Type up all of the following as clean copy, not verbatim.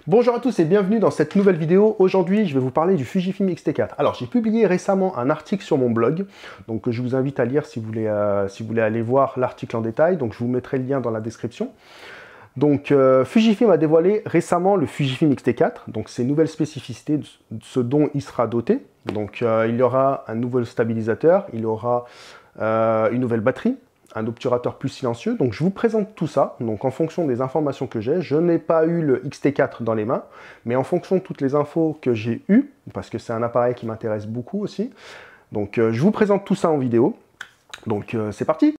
Bonjour à tous et bienvenue dans cette nouvelle vidéo. Aujourd'hui, je vais vous parler du Fujifilm X-T4. Alors, j'ai publié récemment un article sur mon blog, donc je vous invite à lire si vous voulez aller voir l'article en détail. Donc, je vous mettrai le lien dans la description. Donc, Fujifilm a dévoilé récemment le Fujifilm X-T4, donc ses nouvelles spécificités, ce dont il sera doté. Donc, il y aura un nouveau stabilisateur, il y aura une nouvelle batterie, un obturateur plus silencieux. Donc je vous présente tout ça. Donc en fonction des informations que j'ai, je n'ai pas eu le X-T4 dans les mains, mais en fonction de toutes les infos que j'ai eues, parce que c'est un appareil qui m'intéresse beaucoup aussi, donc je vous présente tout ça en vidéo. Donc c'est parti.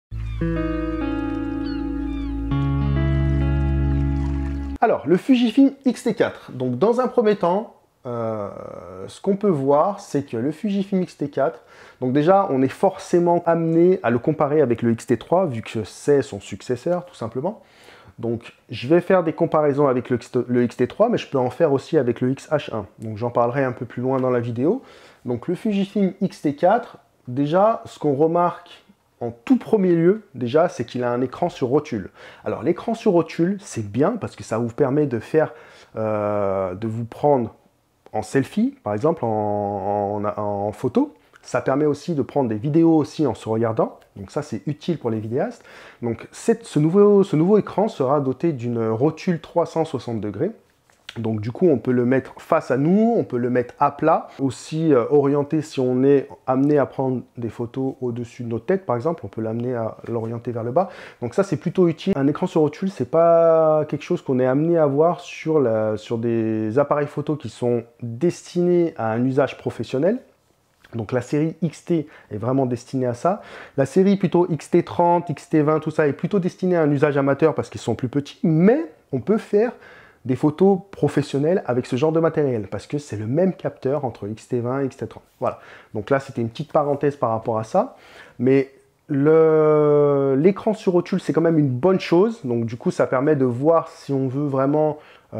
Alors le Fujifilm X-T4. Donc dans un premier temps, ce qu'on peut voir, c'est que le Fujifilm X-T4, donc déjà, on est forcément amené à le comparer avec le X-T3, vu que c'est son successeur, tout simplement. Donc, je vais faire des comparaisons avec le X-T3, mais je peux en faire aussi avec le X-H1. Donc, j'en parlerai un peu plus loin dans la vidéo. Donc, le Fujifilm X-T4, déjà, ce qu'on remarque en tout premier lieu, déjà, c'est qu'il a un écran sur rotule. Alors, l'écran sur rotule, c'est bien, parce que ça vous permet de faire, de vous prendre en selfie, par exemple, en photo. Ça permet aussi de prendre des vidéos aussi en se regardant. Donc ça, c'est utile pour les vidéastes. Donc ce nouveau écran sera doté d'une rotule 360 degrés. Donc du coup, on peut le mettre face à nous, on peut le mettre à plat. Aussi orienté si on est amené à prendre des photos au-dessus de notre tête, par exemple, on peut l'amener à l'orienter vers le bas. Donc ça, c'est plutôt utile. Un écran sur rotule, c'est pas quelque chose qu'on est amené à voir sur des appareils photo qui sont destinés à un usage professionnel. Donc la série XT est vraiment destinée à ça. La série plutôt XT30, XT20, tout ça est plutôt destinée à un usage amateur parce qu'ils sont plus petits, mais on peut faire des photos professionnelles avec ce genre de matériel parce que c'est le même capteur entre XT20 et XT30. Voilà. Donc là, c'était une petite parenthèse par rapport à ça. Mais l'écran sur rotule, c'est quand même une bonne chose. Donc du coup, ça permet de voir si on veut vraiment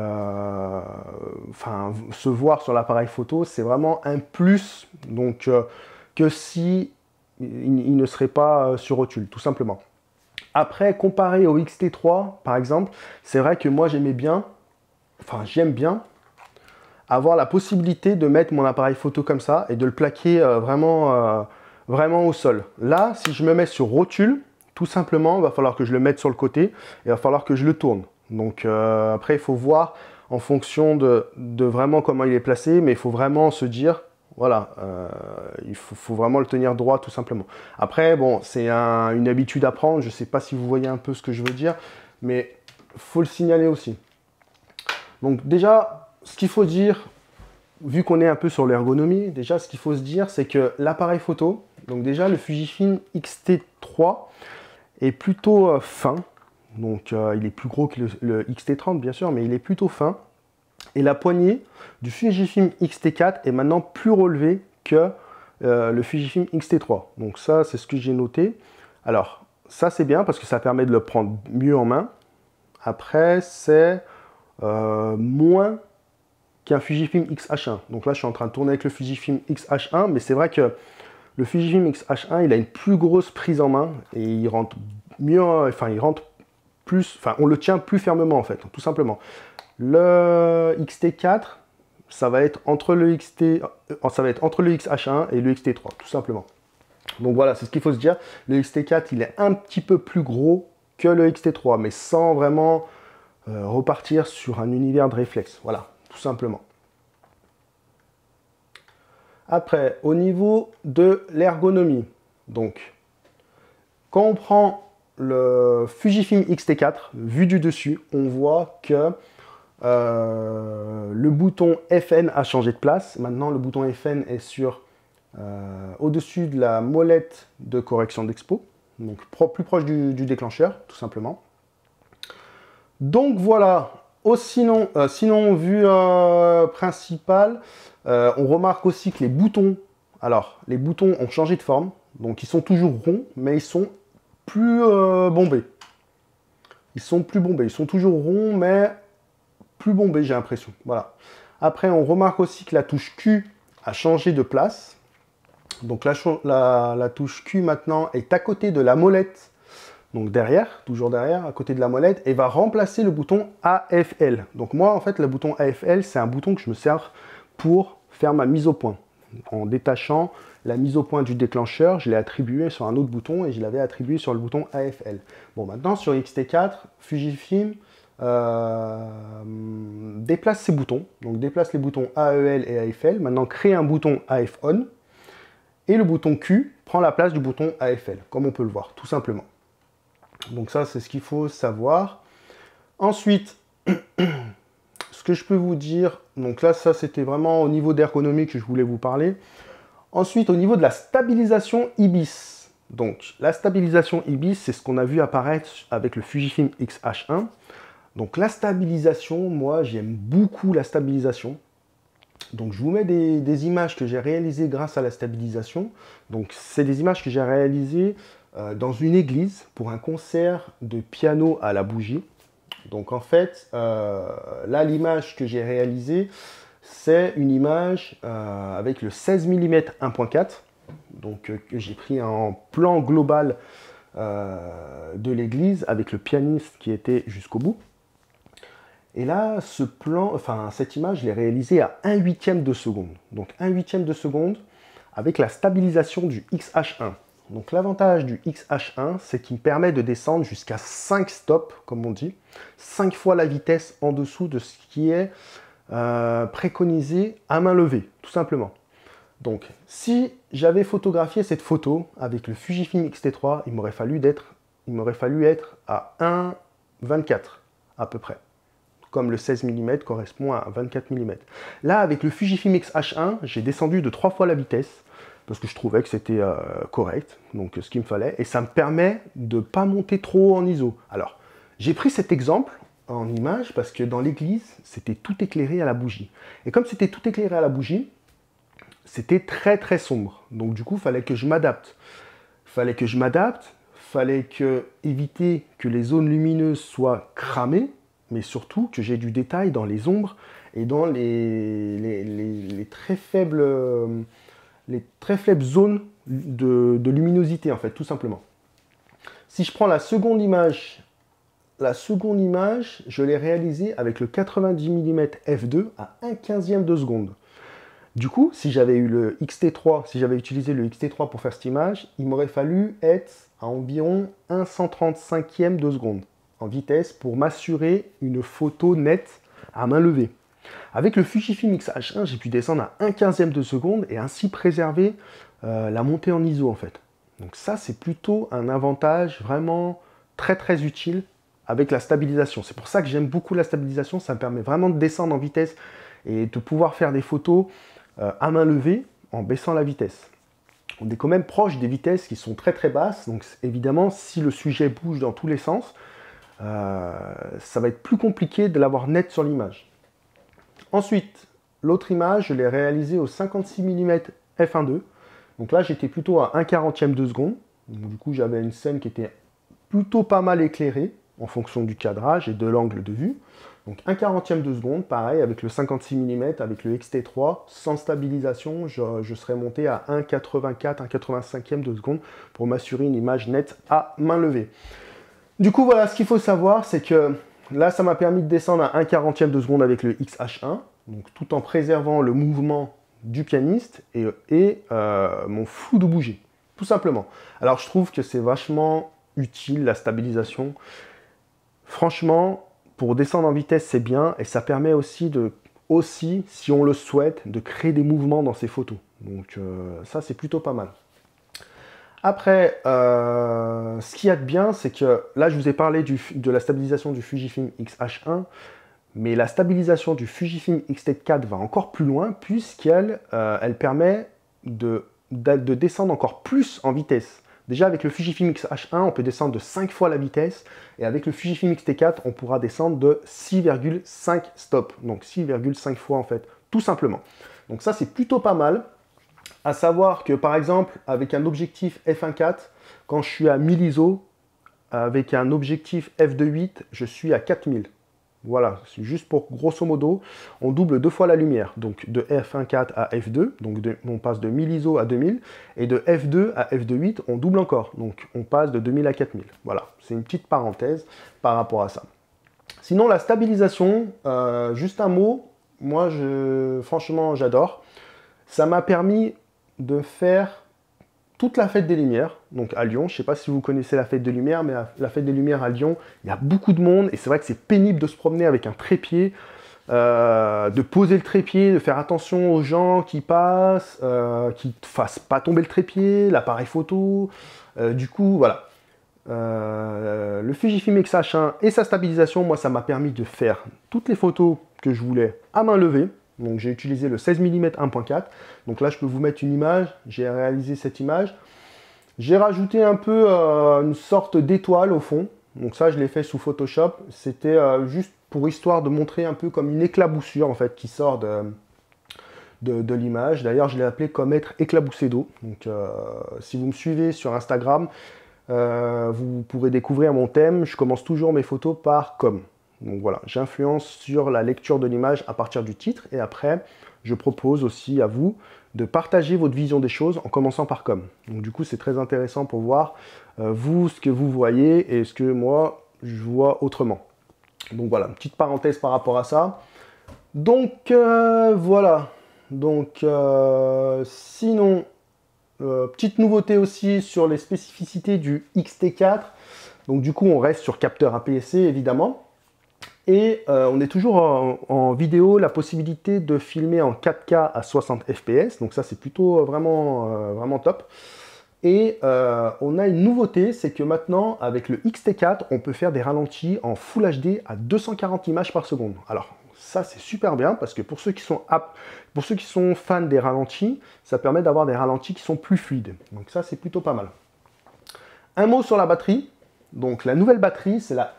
se voir sur l'appareil photo. C'est vraiment un plus donc, que si il ne serait pas sur rotule, tout simplement. Après, comparé au X-T3, par exemple, c'est vrai que moi, j'aime bien avoir la possibilité de mettre mon appareil photo comme ça et de le plaquer vraiment au sol. Là, si je me mets sur rotule, tout simplement, il va falloir que je le mette sur le côté et il va falloir que je le tourne. Donc après, il faut voir en fonction de vraiment comment il est placé, mais il faut vraiment se dire, voilà, il faut vraiment le tenir droit, tout simplement. Après, bon, c'est une habitude à prendre. Je ne sais pas si vous voyez un peu ce que je veux dire, mais il faut le signaler aussi. Donc déjà, ce qu'il faut dire, vu qu'on est un peu sur l'ergonomie, déjà ce qu'il faut se dire, c'est que l'appareil photo, donc déjà le Fujifilm X-T3 est plutôt fin. Donc il est plus gros que le X-T30 bien sûr, mais il est plutôt fin. Et la poignée du Fujifilm X-T4 est maintenant plus relevée que le Fujifilm X-T3. Donc ça, c'est ce que j'ai noté. Alors, ça c'est bien parce que ça permet de le prendre mieux en main. Après, c'est moins qu'un Fujifilm X-H1. Donc là, je suis en train de tourner avec le Fujifilm X-H1, mais c'est vrai que le Fujifilm X-H1, il a une plus grosse prise en main et il rentre mieux, il rentre plus, on le tient plus fermement en fait, tout simplement. Le X-T4, ça va être entre le X-H1 et le X-T3, tout simplement. Donc voilà, c'est ce qu'il faut se dire. Le X-T4, il est un petit peu plus gros que le X-T3, mais sans vraiment repartir sur un univers de réflexe. Voilà, tout simplement. Après, au niveau de l'ergonomie, donc, quand on prend le Fujifilm X-T4, vu du dessus, on voit que le bouton FN a changé de place. Maintenant, le bouton FN est au-dessus de la molette de correction d'expo, donc plus proche du déclencheur, tout simplement. Donc voilà. Sinon, vue principale, on remarque aussi que les boutons ont changé de forme. Donc ils sont toujours ronds, mais ils sont plus bombés. Ils sont toujours ronds, mais plus bombés, j'ai l'impression. Voilà. Après, on remarque aussi que la touche Q a changé de place. Donc la touche Q maintenant est à côté de la molette donc derrière, toujours derrière, à côté de la molette, et va remplacer le bouton AFL. Donc moi, en fait, le bouton AFL, c'est un bouton que je me sers pour faire ma mise au point. En détachant la mise au point du déclencheur, je l'ai attribué sur un autre bouton et je l'avais attribué sur le bouton AFL. Bon, maintenant, sur XT4, Fujifilm déplace ces boutons. Donc, déplace les boutons AEL et AFL. Maintenant, crée un bouton AF On. Et le bouton Q prend la place du bouton AFL, comme on peut le voir, tout simplement. Donc ça, c'est ce qu'il faut savoir. Ensuite, ce que je peux vous dire, donc là, ça, c'était vraiment au niveau d'ergonomie que je voulais vous parler. Ensuite, au niveau de la stabilisation IBIS. Donc, la stabilisation IBIS, c'est ce qu'on a vu apparaître avec le Fujifilm X-H1. Donc, la stabilisation, moi, j'aime beaucoup la stabilisation. Donc, je vous mets des images que j'ai réalisées grâce à la stabilisation. Donc, c'est des images que j'ai réalisées dans une église pour un concert de piano à la bougie. Donc, en fait, là, l'image que j'ai réalisée, c'est une image avec le 16 mm 1.4, donc que j'ai pris en plan global de l'église avec le pianiste qui était jusqu'au bout. Et là, cette image, je l'ai réalisée à 1/8 de seconde. Donc 1/8 de seconde avec la stabilisation du X-H1. Donc l'avantage du X-H1, c'est qu'il me permet de descendre jusqu'à 5 stops, comme on dit, 5 fois la vitesse en dessous de ce qui est préconisé à main levée, tout simplement. Donc, si j'avais photographié cette photo avec le Fujifilm X-T3, il m'aurait fallu être à 1/24 à peu près. Comme le 16 mm correspond à 24 mm. Là, avec le Fujifilm X-H1, j'ai descendu de 3 fois la vitesse, parce que je trouvais que c'était correct, donc ce qu'il me fallait, et ça me permet de ne pas monter trop haut en ISO. Alors, j'ai pris cet exemple en image, parce que dans l'église, c'était tout éclairé à la bougie. Et comme c'était tout éclairé à la bougie, c'était très très sombre. Donc du coup, il fallait que je m'adapte. Fallait éviter que les zones lumineuses soient cramées, mais surtout que j'ai du détail dans les ombres et dans les très faibles zones de luminosité, en fait, tout simplement. Si je prends la seconde image, je l'ai réalisée avec le 90 mm f2 à 1/15 de seconde. Du coup, si j'avais eu le XT3, si j'avais utilisé le XT3 pour faire cette image, il m'aurait fallu être à environ 1/135 de seconde en vitesse pour m'assurer une photo nette à main levée. Avec le Fujifilm X-H1, j'ai pu descendre à 1/15 de seconde et ainsi préserver la montée en ISO en fait. Donc ça, c'est plutôt un avantage vraiment très très utile avec la stabilisation. C'est pour ça que j'aime beaucoup la stabilisation, ça me permet vraiment de descendre en vitesse et de pouvoir faire des photos à main levée en baissant la vitesse. On est quand même proche des vitesses qui sont très très basses, donc évidemment si le sujet bouge dans tous les sens, ça va être plus compliqué de l'avoir net sur l'image. Ensuite, l'autre image, je l'ai réalisée au 56 mm f1.2. Donc là, j'étais plutôt à 1/40 de seconde. Donc, du coup, j'avais une scène qui était plutôt pas mal éclairée en fonction du cadrage et de l'angle de vue. Donc 1/40 de seconde, pareil, avec le 56 mm, avec le XT3, sans stabilisation, je serais monté à 1/84, 1/85 de seconde pour m'assurer une image nette à main levée. Du coup, voilà, ce qu'il faut savoir, c'est que là, ça m'a permis de descendre à 1/40 de seconde avec le X-H1, donc tout en préservant le mouvement du pianiste et mon flou de bougie, tout simplement. Alors, je trouve que c'est vachement utile, la stabilisation. Franchement, pour descendre en vitesse, c'est bien, et ça permet aussi, si on le souhaite, de créer des mouvements dans ces photos. Donc ça, c'est plutôt pas mal. Après, ce qu'il y a de bien, c'est que là, je vous ai parlé de la stabilisation du Fujifilm X-H1, mais la stabilisation du Fujifilm X-T4 va encore plus loin, puisqu'elle permet de descendre encore plus en vitesse. Déjà, avec le Fujifilm X-H1, on peut descendre de 5 fois la vitesse, et avec le Fujifilm X-T4, on pourra descendre de 6,5 stops, donc 6,5 fois en fait, tout simplement. Donc ça, c'est plutôt pas mal. À savoir que, par exemple, avec un objectif f1.4, quand je suis à 1000 ISO, avec un objectif f2.8, je suis à 4000. Voilà, c'est juste pour grosso modo, on double 2 fois la lumière, donc de f1.4 à f2, donc on passe de 1000 ISO à 2000, et de f2 à f2.8, on double encore, donc on passe de 2000 à 4000. Voilà, c'est une petite parenthèse par rapport à ça. Sinon, la stabilisation, juste un mot, moi, franchement, j'adore. Ça m'a permis de faire toute la fête des Lumières, donc à Lyon. Je ne sais pas si vous connaissez la fête des Lumières, mais la fête des Lumières à Lyon, il y a beaucoup de monde, et c'est vrai que c'est pénible de se promener avec un trépied, de poser le trépied, de faire attention aux gens qui passent, qui ne fassent pas tomber le trépied, l'appareil photo, du coup, voilà. Le Fujifilm X-H1 et sa stabilisation, moi, ça m'a permis de faire toutes les photos que je voulais à main levée. Donc j'ai utilisé le 16 mm 1.4. Donc là, je peux vous mettre une image. J'ai réalisé cette image. J'ai rajouté un peu une sorte d'étoile au fond. Donc ça, je l'ai fait sous Photoshop. C'était juste pour histoire de montrer un peu comme une éclaboussure, en fait, qui sort de l'image. D'ailleurs, je l'ai appelé comme être éclaboussé d'eau. Donc si vous me suivez sur Instagram, vous pourrez découvrir mon thème. Je commence toujours mes photos par comme. Donc voilà, j'influence sur la lecture de l'image à partir du titre, et après, je propose aussi à vous de partager votre vision des choses en commençant par comme. Donc du coup, c'est très intéressant pour voir vous, ce que vous voyez et ce que moi, je vois autrement. Donc voilà, une petite parenthèse par rapport à ça. Donc voilà, donc sinon, petite nouveauté aussi sur les spécificités du X-T4. Donc du coup, on reste sur capteur APS-C évidemment. Et on est toujours en vidéo, la possibilité de filmer en 4K à 60 fps. Donc ça, c'est plutôt vraiment top. Et on a une nouveauté, c'est que maintenant, avec le X-T4, on peut faire des ralentis en Full HD à 240 images par seconde. Alors, ça, c'est super bien, parce que pour ceux qui sont fans des ralentis, ça permet d'avoir des ralentis qui sont plus fluides. Donc ça, c'est plutôt pas mal. Un mot sur la batterie. Donc la nouvelle batterie, c'est la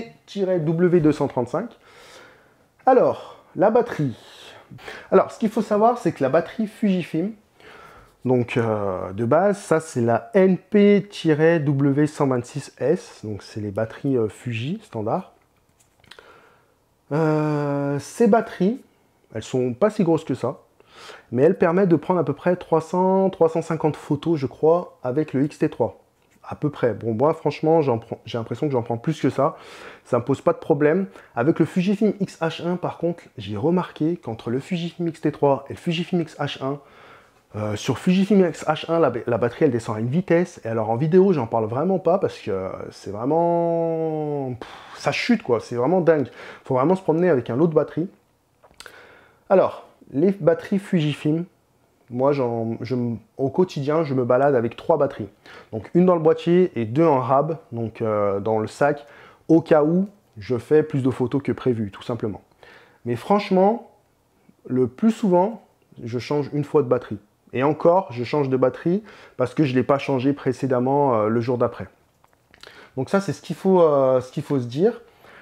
NP-W235. Alors, la batterie. Alors, ce qu'il faut savoir, c'est que la batterie Fujifilm, donc de base, ça c'est la NP-W126S, donc c'est les batteries Fuji standard. Ces batteries, elles sont pas si grosses que ça, mais elles permettent de prendre à peu près 300-350 photos, je crois, avec le X-T3. À peu près. Bon, moi, franchement, j'ai l'impression que j'en prends plus que ça. Ça ne me pose pas de problème. Avec le Fujifilm X-H1, par contre, j'ai remarqué qu'entre le Fujifilm X-T3 et le Fujifilm X-H1, sur Fujifilm X-H1, la batterie, elle descend à une vitesse. Et alors, en vidéo, j'en parle vraiment pas parce que c'est vraiment... ça chute, quoi. C'est vraiment dingue. Il faut vraiment se promener avec un lot de batterie. Alors, les batteries Fujifilm, moi, au quotidien, je me balade avec 3 batteries. Donc, une dans le boîtier et 2 en rab, donc dans le sac, au cas où je fais plus de photos que prévu, tout simplement. Mais franchement, le plus souvent, je change une fois de batterie. Et encore, je change de batterie parce que je ne l'ai pas changé précédemment le jour d'après. Donc ça, c'est ce qu'il faut se dire.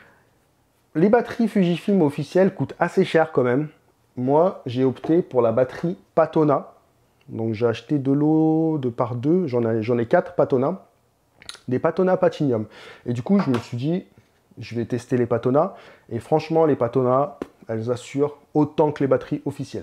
Les batteries Fujifilm officielles coûtent assez cher quand même. Moi, j'ai opté pour la batterie Patona. Donc, j'ai acheté de l'eau de par 2. J'en ai 4 Patona. Des Patona Patinium. Et du coup, je me suis dit, je vais tester les Patona. Et franchement, les Patona, elles assurent autant que les batteries officielles.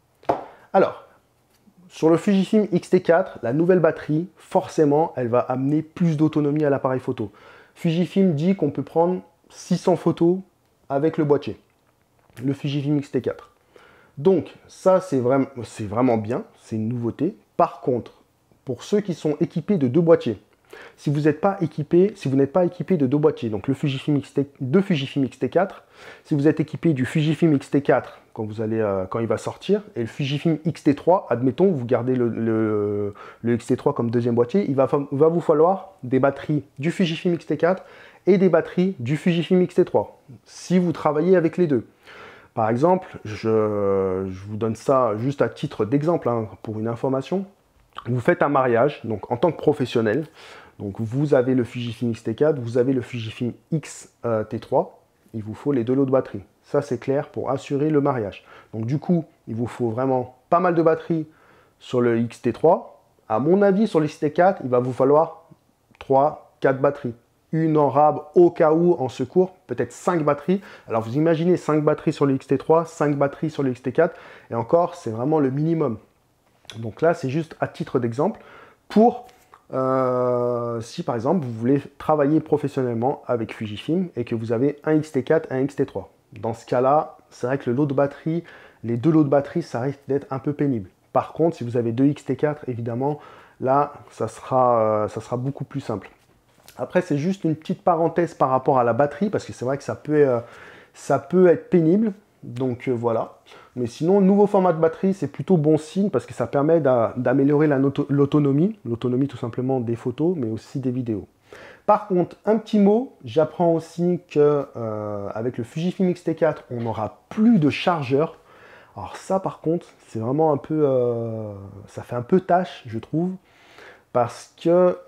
Alors, sur le Fujifilm X-T4, la nouvelle batterie, forcément, elle va amener plus d'autonomie à l'appareil photo. Fujifilm dit qu'on peut prendre 600 photos avec le boîtier. Le Fujifilm X-T4. Donc, ça, c'est vraiment bien, c'est une nouveauté. Par contre, pour ceux qui sont équipés de 2 boîtiers, si vous n'êtes pas équipé de 2 boîtiers, donc le Fujifilm X-T4, si vous êtes équipé du Fujifilm X-T4 quand il va sortir, et le Fujifilm X-T3, admettons, vous gardez le X-T3 comme deuxième boîtier, il va vous falloir des batteries du Fujifilm X-T4 et des batteries du Fujifilm X-T3, si vous travaillez avec les deux. Par exemple, je vous donne ça juste à titre d'exemple, hein, pour une information. Vous faites un mariage, donc en tant que professionnel. Donc vous avez le Fujifilm X-T4, vous avez le Fujifilm X-T3. Il vous faut les 2 lots de batterie. Ça, c'est clair pour assurer le mariage. Donc du coup, il vous faut vraiment pas mal de batterie sur le X-T3. À mon avis, sur le X-T4, il va vous falloir 3-4 batteries. une en rab au cas où, en secours, peut-être 5 batteries. Alors vous imaginez 5 batteries sur le XT3, 5 batteries sur le XT4, et encore, c'est vraiment le minimum. Donc là, c'est juste à titre d'exemple pour si par exemple vous voulez travailler professionnellement avec Fujifilm et que vous avez un XT4 et un XT3. Dans ce cas-là, c'est vrai que le lot de batterie, les deux lots de batterie, ça risque d'être un peu pénible. Par contre, si vous avez deux XT4, évidemment, là, ça sera beaucoup plus simple. Après, c'est juste une petite parenthèse par rapport à la batterie, parce que c'est vrai que ça peut être pénible. Donc voilà. Mais sinon, le nouveau format de batterie, c'est plutôt bon signe, parce que ça permet d'améliorer l'autonomie. L'autonomie tout simplement des photos, mais aussi des vidéos. Par contre, un petit mot, j'apprends aussi qu'avec le Fujifilm X-T4, on n'aura plus de chargeur. Alors ça, par contre, c'est vraiment un peu... ça fait un peu tâche, je trouve, parce que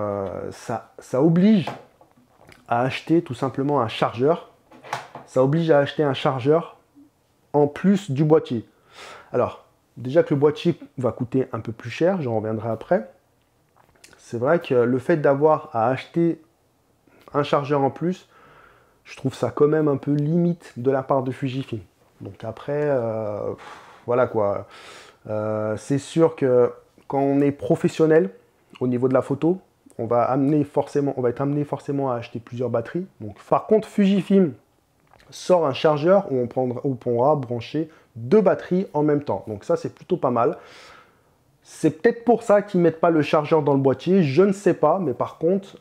ça oblige à acheter tout simplement un chargeur. Ça oblige à acheter un chargeur en plus du boîtier. Alors, déjà que le boîtier va coûter un peu plus cher, j'en reviendrai après. C'est vrai que le fait d'avoir à acheter un chargeur en plus, je trouve ça quand même un peu limite de la part de Fujifilm. Donc après, voilà quoi. C'est sûr que quand on est professionnel au niveau de la photo, on va être amené forcément à acheter plusieurs batteries. Donc, par contre, Fujifilm sort un chargeur où on pourra brancher deux batteries en même temps. Donc ça, c'est plutôt pas mal. C'est peut-être pour ça qu'ils ne mettent pas le chargeur dans le boîtier, je ne sais pas, mais par contre,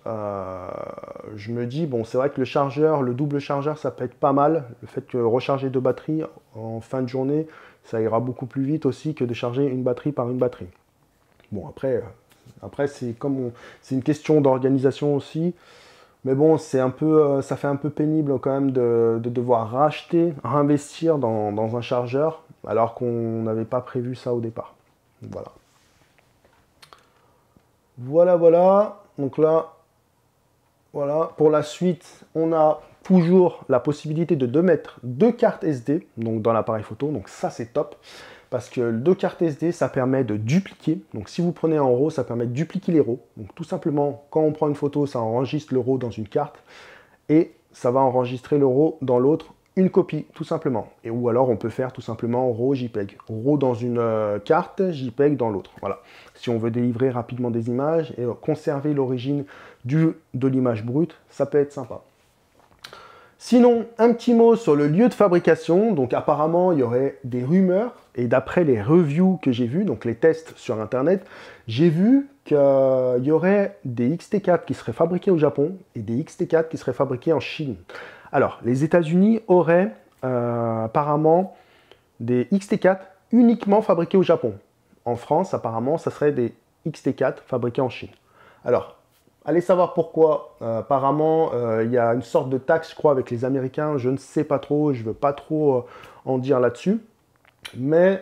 je me dis, bon, c'est vrai que le chargeur, le double chargeur, ça peut être pas mal. Le fait que recharger deux batteries en fin de journée, ça ira beaucoup plus vite aussi que de charger une batterie par une batterie. Bon, après c'est une question d'organisation aussi. Mais bon, c'est un peu, ça fait un peu pénible quand même de devoir réinvestir dans un chargeur, alors qu'on n'avait pas prévu ça au départ. Voilà. Voilà. Donc là, voilà. Pour la suite, on a toujours la possibilité de mettre deux cartes SD donc dans l'appareil photo. Donc ça, c'est top. Parce que deux cartes SD, ça permet de dupliquer. Donc si vous prenez un RAW, ça permet de dupliquer les RAW. Donc tout simplement, quand on prend une photo, ça enregistre le RAW dans une carte. Et ça va enregistrer le RAW dans l'autre, une copie, tout simplement. Et ou alors on peut faire tout simplement RAW JPEG. RAW dans une carte, JPEG dans l'autre. Voilà. Si on veut délivrer rapidement des images et conserver l'origine de l'image brute, ça peut être sympa. Sinon, un petit mot sur le lieu de fabrication. Donc apparemment, il y aurait des rumeurs. Et d'après les reviews que j'ai vues, donc les tests sur Internet, j'ai vu qu'il y aurait des XT4 qui seraient fabriqués au Japon et des XT4 qui seraient fabriqués en Chine. Alors, les États-Unis auraient apparemment des XT4 uniquement fabriqués au Japon. En France, apparemment, ça serait des XT4 fabriqués en Chine. Alors, allez savoir pourquoi. Apparemment, il y a une sorte de taxe, je crois, avec les Américains. Je ne sais pas trop, je ne veux pas trop en dire là-dessus. Mais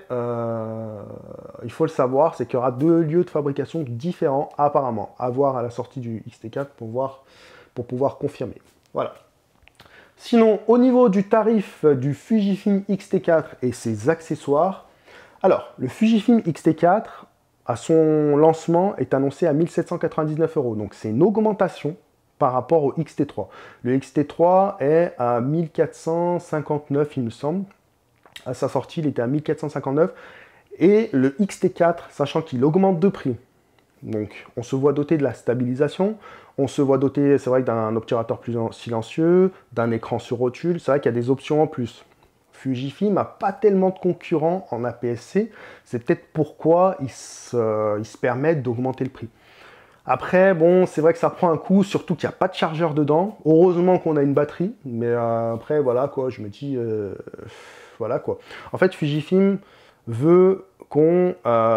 il faut le savoir, c'est qu'il y aura deux lieux de fabrication différents, apparemment, à voir à la sortie du XT4 pour pouvoir confirmer. Voilà. Sinon, au niveau du tarif du Fujifilm X-T4 et ses accessoires, alors, le Fujifilm X-T4, à son lancement, est annoncé à 1 799 €. Donc, c'est une augmentation par rapport au XT3. Le XT3 est à 1459, il me semble. À sa sortie, il était à 1459. Et le XT4, sachant qu'il augmente de prix. Donc, on se voit doté de la stabilisation. On se voit doté, c'est vrai, d'un obturateur plus silencieux, d'un écran sur rotule. C'est vrai qu'il y a des options en plus. Fujifilm n'a pas tellement de concurrents en APS-C. C'est peut-être pourquoi ils se permettent d'augmenter le prix. Après, bon, c'est vrai que ça prend un coup, surtout qu'il n'y a pas de chargeur dedans. Heureusement qu'on a une batterie, mais après, voilà, quoi, je me dis, voilà, quoi. En fait, Fujifilm veut qu'on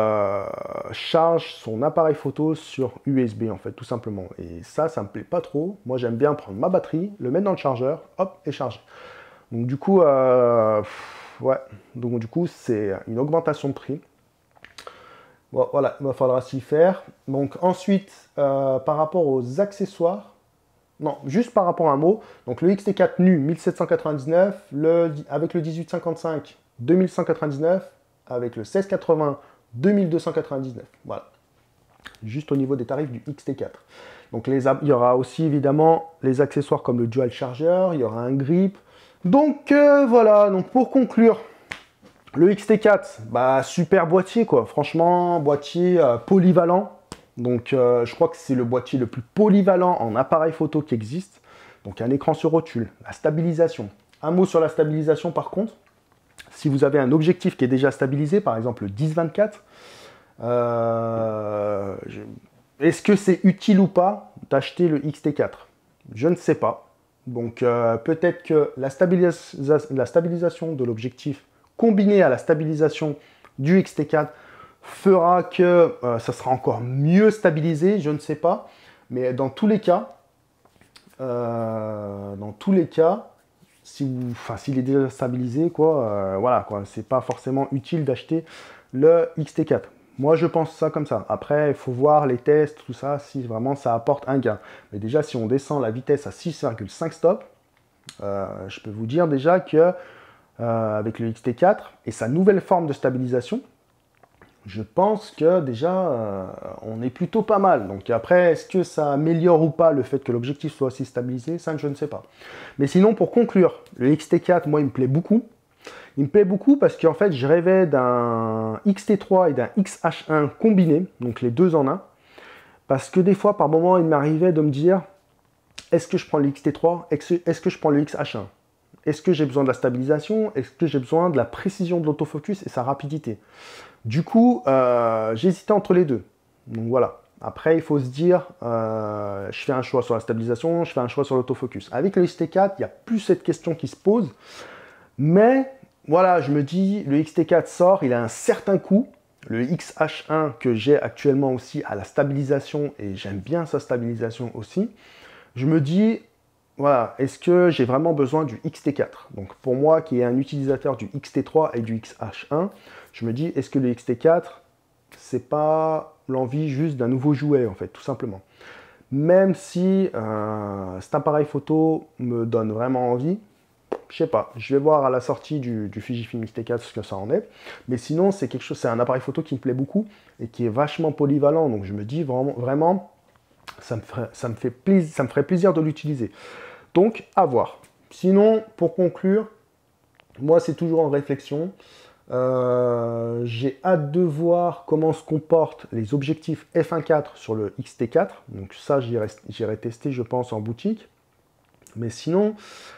charge son appareil photo sur USB, en fait, tout simplement. Et ça me plaît pas trop. Moi, j'aime bien prendre ma batterie, le mettre dans le chargeur, hop, et charger. Donc, du coup, ouais, donc, du coup, c'est une augmentation de prix. Bon, voilà, il va falloir s'y faire. Donc ensuite, par rapport aux accessoires, non, juste par rapport à un mot, donc le XT4 nu 1799, avec le 1855 2199, avec le 1680 2299. Voilà, juste au niveau des tarifs du XT4. Donc il y aura aussi évidemment les accessoires comme le dual charger, il y aura un grip. Donc voilà, donc pour conclure, le XT4, bah, super boîtier quoi, franchement boîtier polyvalent. Donc je crois que c'est le boîtier le plus polyvalent en appareil photo qui existe. Donc un écran sur rotule, la stabilisation. Un mot sur la stabilisation par contre, si vous avez un objectif qui est déjà stabilisé, par exemple le 10-24, est-ce que c'est utile ou pas d'acheter le XT4? Je ne sais pas. Donc peut-être que la stabilisation de l'objectif combinée à la stabilisation du XT4 fera que ça sera encore mieux stabilisé, je ne sais pas. Mais dans tous les cas, s'il est déjà stabilisé, voilà, c'est pas forcément utile d'acheter le XT4. Moi, je pense ça comme ça. Après, il faut voir les tests, tout ça, si vraiment ça apporte un gain. Mais déjà, si on descend la vitesse à 6,5 stops, je peux vous dire déjà que avec le XT4 et sa nouvelle forme de stabilisation, je pense que déjà, on est plutôt pas mal. Donc après, est-ce que ça améliore ou pas le fait que l'objectif soit aussi stabilisé? Ça, je ne sais pas. Mais sinon, pour conclure, le XT4, moi, il me plaît beaucoup. Il me plaît beaucoup parce qu'en fait, je rêvais d'un XT3 et d'un XH1 combinés, donc les deux en un. Parce que des fois, par moment, il m'arrivait de me dire, est-ce que je prends le XT3? Est-ce que je prends le XH1? Est-ce que j'ai besoin de la stabilisation? Est-ce que j'ai besoin de la précision de l'autofocus et sa rapidité? Du coup, j'hésitais entre les deux. Donc voilà. Après, il faut se dire, je fais un choix sur la stabilisation, je fais un choix sur l'autofocus. Avec le XT4, il n'y a plus cette question qui se pose. Mais voilà, je me dis, le XT4 sort, il a un certain coût. Le XH1 que j'ai actuellement aussi a la stabilisation et j'aime bien sa stabilisation aussi. Je me dis, voilà, est-ce que j'ai vraiment besoin du XT4? Donc pour moi qui est un utilisateur du XT3 et du XH1, je me dis, est-ce que le XT4, c'est pas l'envie juste d'un nouveau jouet en fait, tout simplement. Même si cet appareil photo me donne vraiment envie, je sais pas, je vais voir à la sortie du Fujifilm X-T4 ce que ça en est. Mais sinon, c'est quelque chose, c'est un appareil photo qui me plaît beaucoup et qui est vachement polyvalent. Donc je me dis vraiment ça me ferait plaisir de l'utiliser. Donc, à voir. Sinon, pour conclure, moi, c'est toujours en réflexion. J'ai hâte de voir comment se comportent les objectifs f1.4 sur le X-T4. Donc ça, j'irai tester, je pense, en boutique. Mais sinon,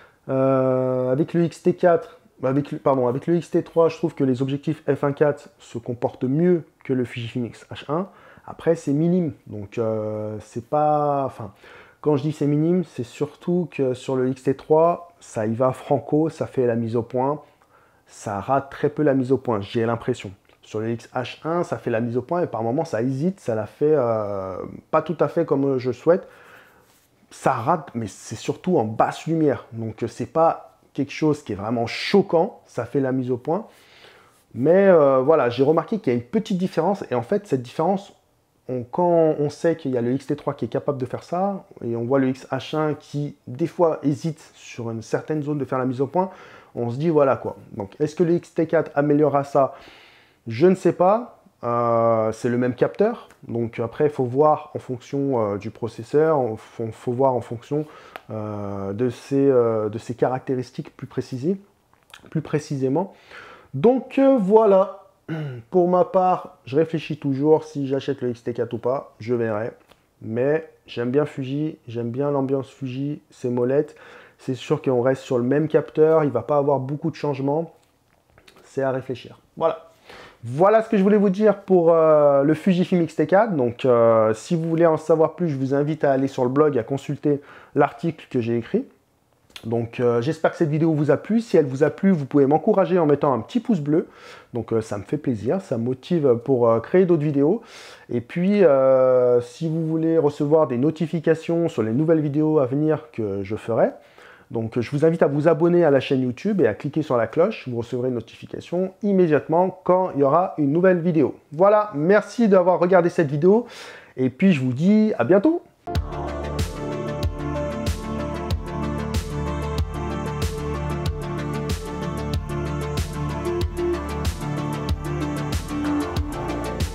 avec le X-T4, avec le X-T3, je trouve que les objectifs f1.4 se comportent mieux que le Fujifilm X-H1. Après, c'est minime. Donc, c'est pas... Enfin, quand je dis c'est minime, c'est surtout que sur le X-T3, ça y va franco, ça fait la mise au point. Ça rate très peu la mise au point, j'ai l'impression. Sur le X-H1, ça fait la mise au point et par moments, ça hésite, ça la fait pas tout à fait comme je souhaite. Ça rate, mais c'est surtout en basse lumière. Donc, c'est pas quelque chose qui est vraiment choquant, ça fait la mise au point. Mais voilà, j'ai remarqué qu'il y a une petite différence et en fait, cette différence, quand on sait qu'il y a le X-T3 qui est capable de faire ça, et on voit le X-H1 qui, des fois, hésite sur une certaine zone de faire la mise au point, on se dit, voilà quoi. Donc, est-ce que le X-T4 améliorera ça? Je ne sais pas. C'est le même capteur. Donc, après, il faut voir en fonction du processeur, il faut voir en fonction de ses caractéristiques plus précisément. Donc, voilà. Pour ma part, je réfléchis toujours si j'achète le X-T4 ou pas, je verrai. Mais j'aime bien Fuji, j'aime bien l'ambiance Fuji, ses molettes. C'est sûr qu'on reste sur le même capteur, il ne va pas avoir beaucoup de changements. C'est à réfléchir. Voilà. Voilà ce que je voulais vous dire pour le Fujifilm X-T4. Donc, si vous voulez en savoir plus, je vous invite à aller sur le blog, à consulter l'article que j'ai écrit. Donc j'espère que cette vidéo vous a plu. Si elle vous a plu, vous pouvez m'encourager en mettant un petit pouce bleu. Donc ça me fait plaisir, ça me motive pour créer d'autres vidéos. Et puis si vous voulez recevoir des notifications sur les nouvelles vidéos à venir que je ferai, donc je vous invite à vous abonner à la chaîne YouTube et à cliquer sur la cloche. Vous recevrez une notification immédiatement quand il y aura une nouvelle vidéo. Voilà, merci d'avoir regardé cette vidéo. Et puis je vous dis à bientôt.